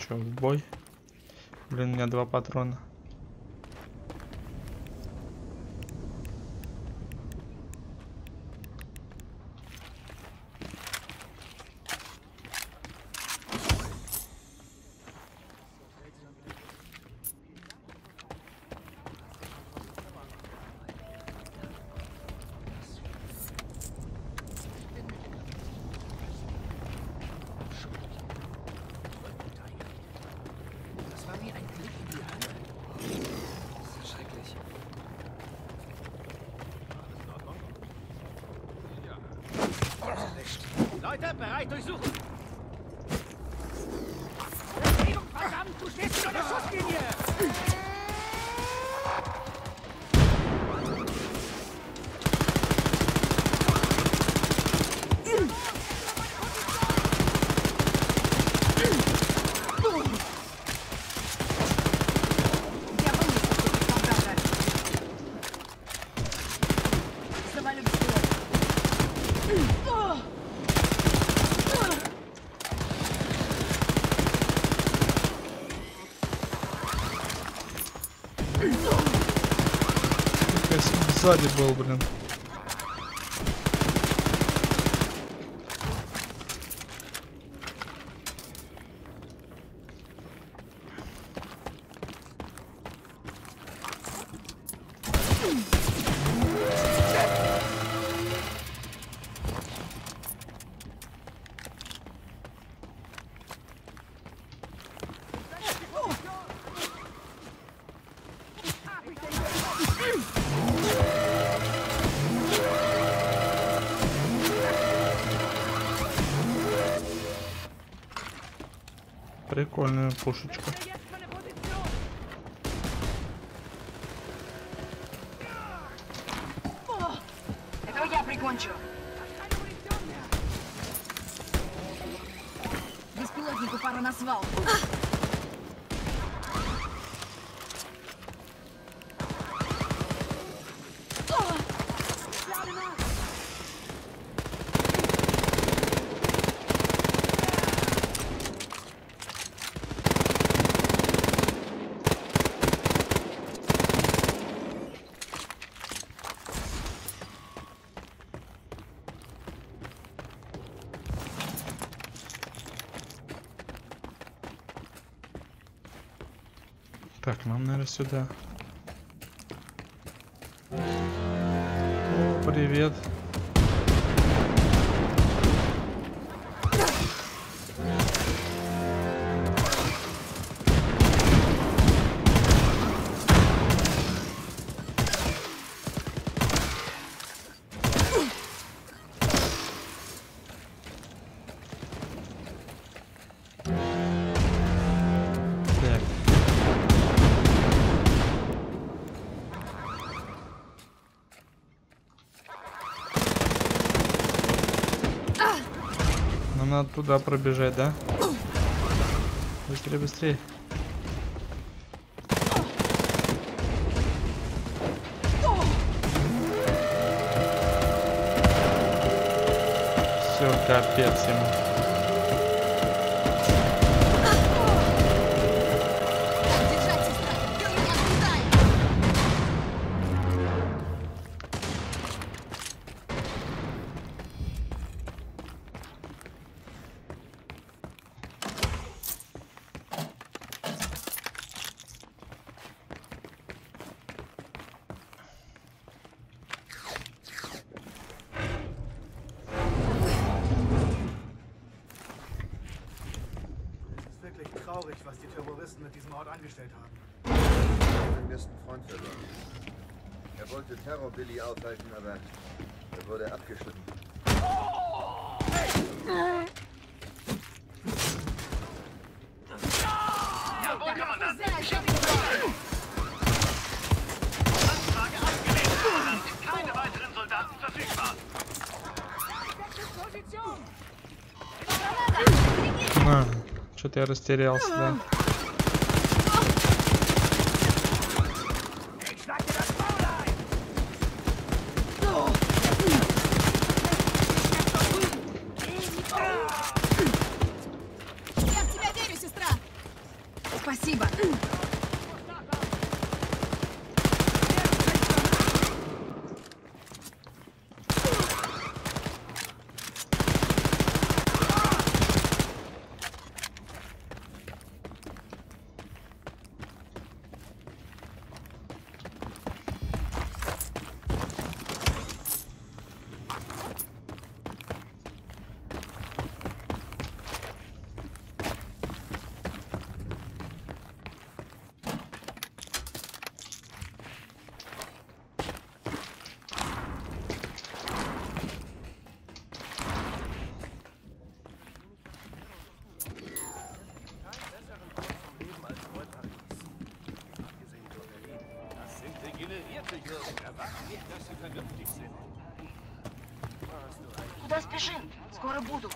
Чё, в бой? Блин, у меня 2 патрона. Leute, bereit durchsuchen! Bewegung, verdammt! Du stehst über der Schusslinie! Сзади был, блин. Прикольная пушечка. Этого я прикончу. Беспилотнику пора на свалку. Так, нам, наверное, сюда. О, привет. Надо туда пробежать, да? Быстрее, быстрее. Все, капец ему. Traurig, was die Terroristen mit diesem Ort angestellt haben. Einen besten Freund verloren. Er wollte Terror Billy aufhalten, aber er wurde abgeschnitten. Jawohl, Kommandant! Anfrage abgelehnt! Es sind keine weiteren Soldaten verfügbar! Что-то я растерялся, да. Я в тебя верю, сестра! Куда спешим? Скоро буду.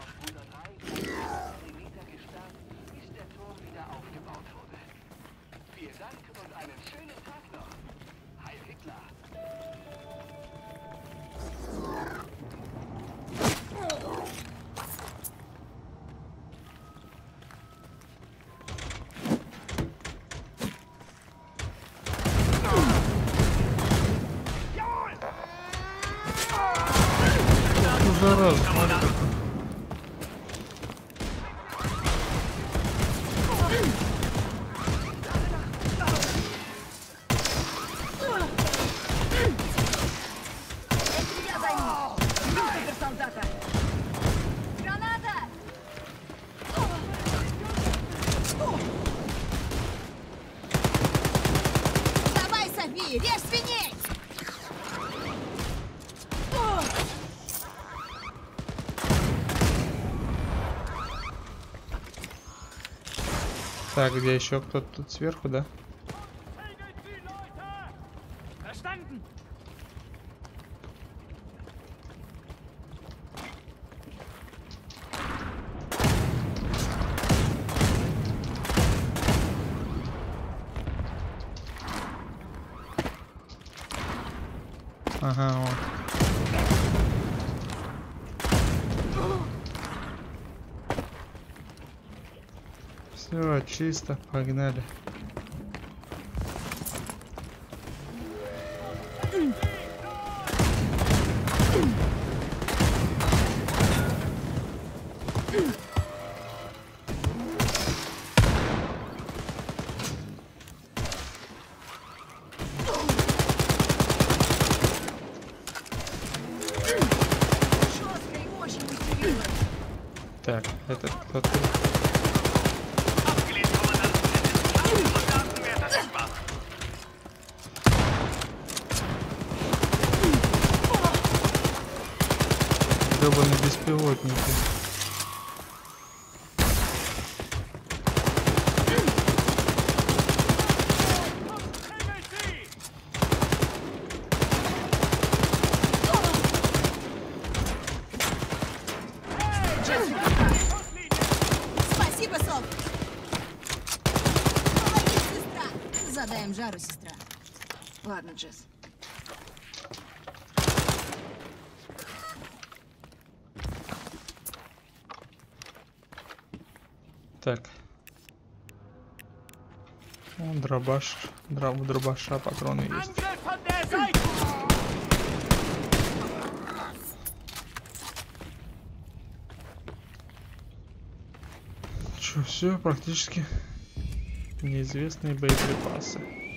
Ну, зараза, смотри. Я займу. Суперсолдата. Граната! Давай, Софи, режь свиней! Так, где еще кто-то тут сверху, да? Verstanden! Ага, вот. Все, чисто, погнали. Жестко и очень мотивирует. Так, этот кто-то. Abgelehnt, Kommandant. Es ist Soldaten mehr verfügbar. Гребаные беспилотники. Спасибо, Соф! Молодец, сестра! Задаем жару, сестра. Ладно, Джесс. Так. О, дробаш. Дробаша патроны есть. Angriff von der Seite! Че, все, практически неизвестные боеприпасы.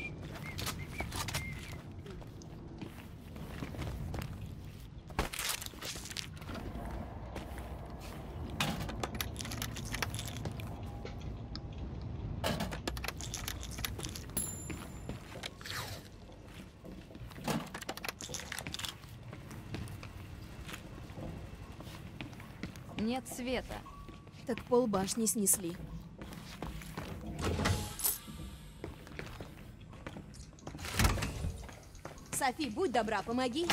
Нет света. Так полбашни снесли. Софи, будь добра, помоги.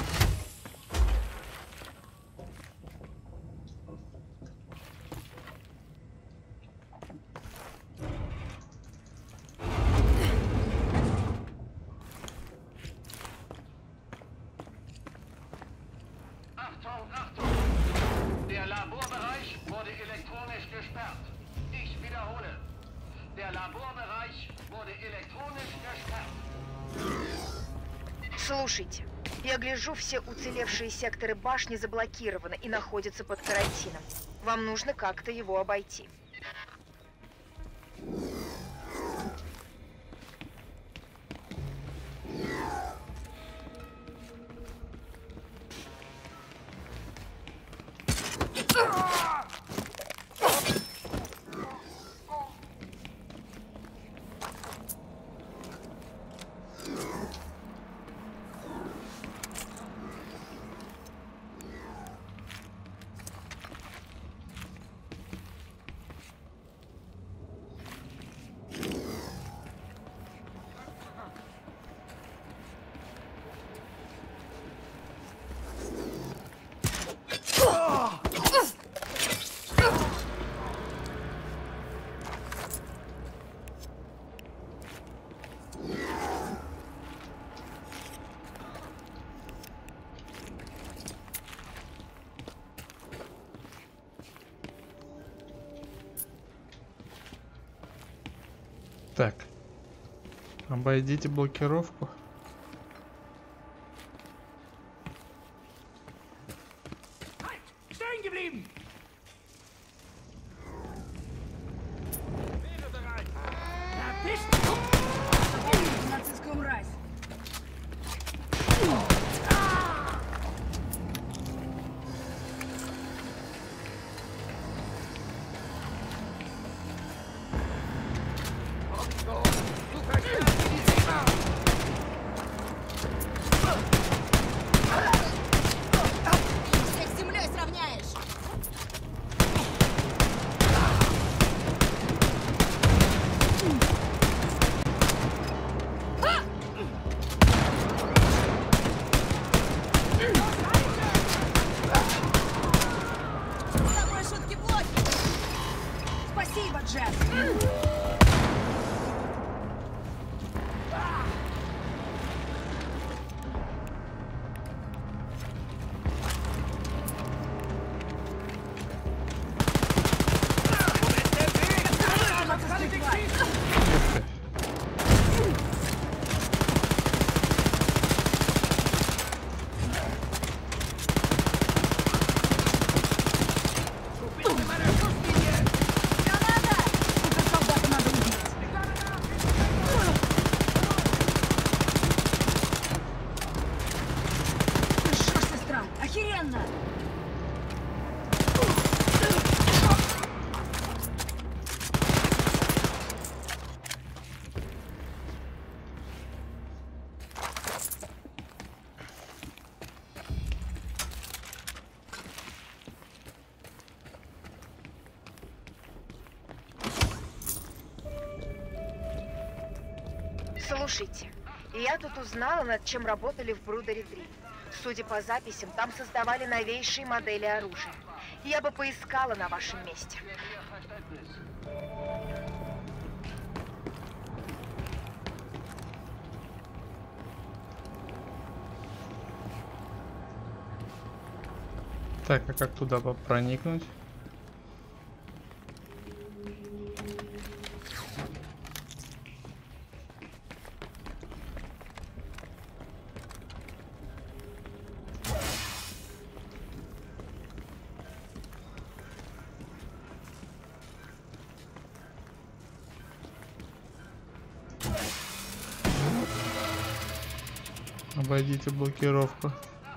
Achtung, Achtung! Der Laborbereich wurde elektronisch gesperrt. Ich wiederhole. Der Laborbereich wurde elektronisch gesperrt. Слушайте, я гляжу, все уцелевшие секторы башни заблокированы и находятся под карантином. Вам нужно как-то его обойти. Так. Обойдите блокировку. Stehen geblieben! Wäre bereit! Erwischt! Нацистскую мразь. Всех с землей сравняешь. С тобой шутки плохи. Спасибо, Джесс. Нацистскую тварь. Суперсолдата надо убить. Что ж, сестра, охеренно! Слушайте, я тут узнала, над чем работали в Брудере 3. Судя по записям, там создавали новейшие модели оружия. Я бы поискала на вашем месте. Так, а как туда проникнуть? Обойдите блокировку.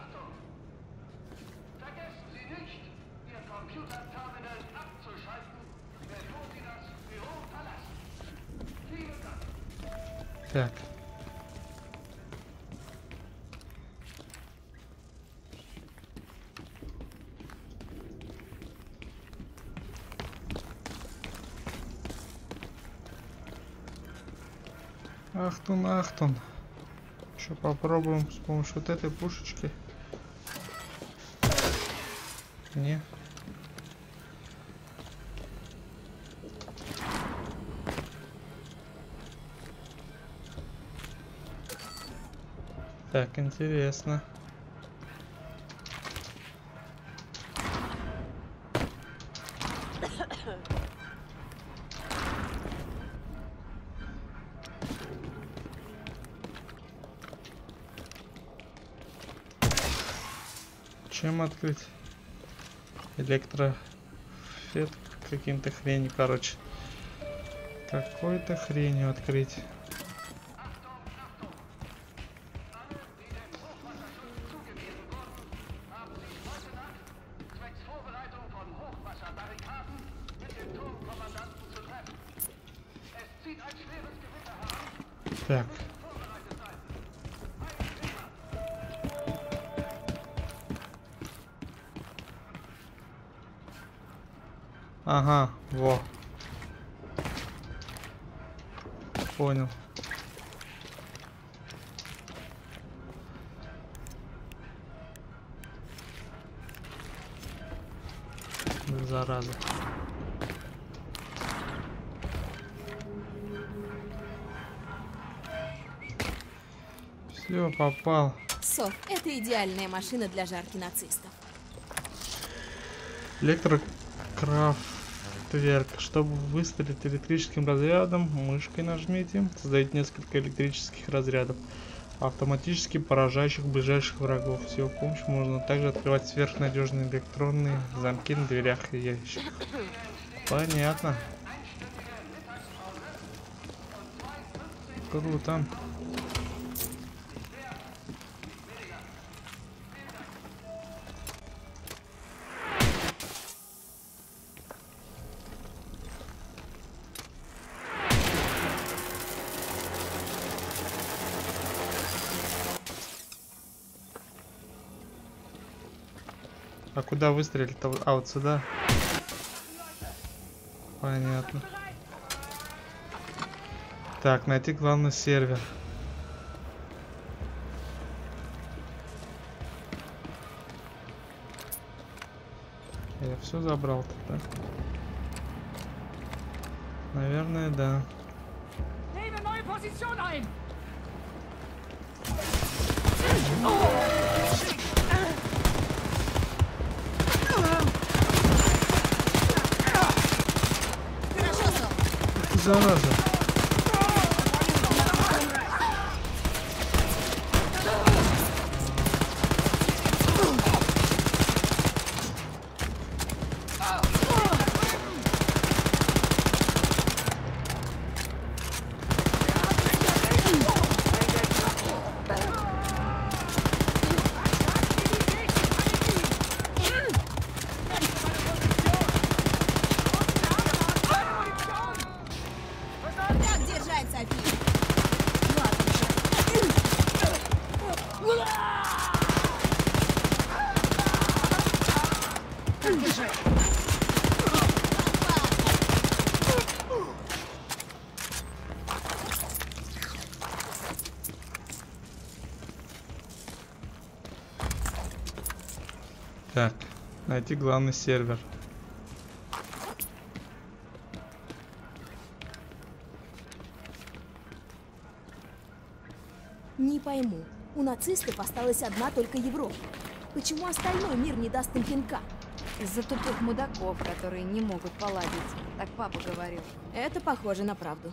Vergessen Sie nicht, Ihr Computerterminal abzuschalten, bevor Sie das Büro verlassen. Vielen Dank. Так. Ахтун, ахтун. Еще попробуем с помощью вот этой пушечки. Не. Так, интересно. Чем открыть? Электрофет каким-то хренью, короче. Какой-то хренью открыть. Так. Ага, во. Понял. Зараза. Все, попал. Соф, это идеальная машина для жарки нацистов. Электрокрафтер. Дверка. Чтобы выстрелить электрическим разрядом, мышкой нажмите. Создайте несколько электрических разрядов, автоматически поражающих ближайших врагов. С его помощью можно также открывать сверхнадежные электронные замки на дверях и ящиках. Понятно. Круто. А куда выстрелить-то? А, вот сюда. Понятно. Так, найти главный сервер. Я все забрал тогда. Наверное, да. Nehme neue Position ein! Хорошо, Сол. Зараза. Как держать, Софи? Так, найти главный сервер. Не пойму. У нацистов осталась одна только Европа. Почему остальной мир не даст им пинка? Из-за тупых мудаков, которые не могут поладить. Так папа говорил. Это похоже на правду.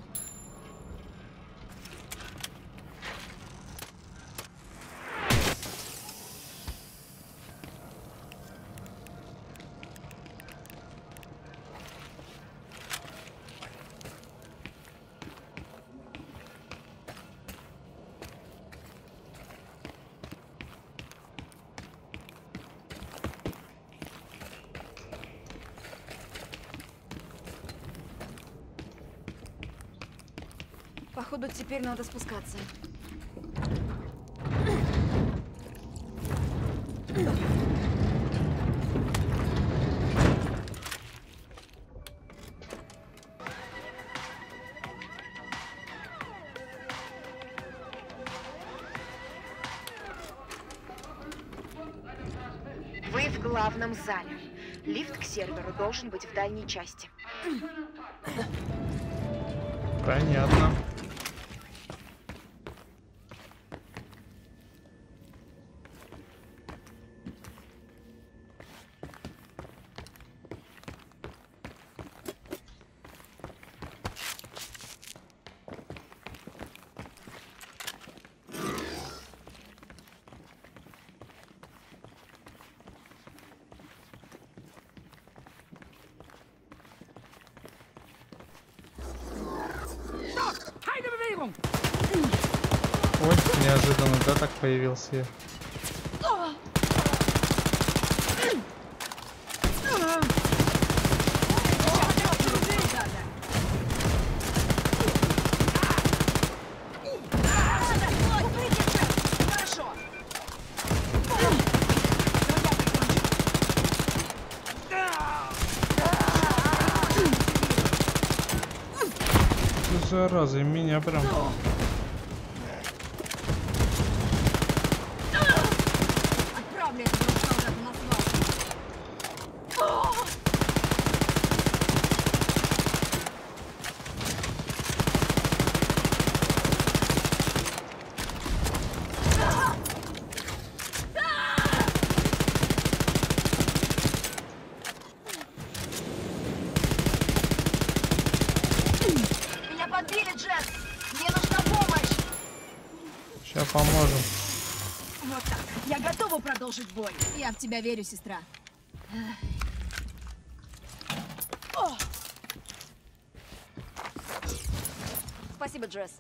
Походу, теперь надо спускаться. Вы в главном зале. Лифт к серверу должен быть в дальней части. Понятно. Keine Bewegung! Ой, неожиданно, да, так появился я. Хорошо! Зараза, и меня прям. Отправлю этого солдата на свалку! поможем. Вот так. Я готова продолжить бой. Я в тебя верю, сестра. Спасибо, Джесс.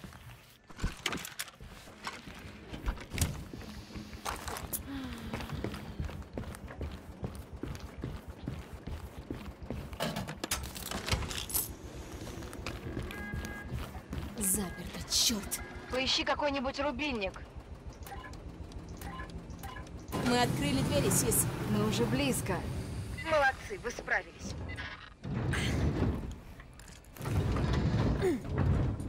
Заперто, черт. Поищи какой-нибудь рубильник. Мы открыли двери, Сис. Мы уже близко. Молодцы, вы справились.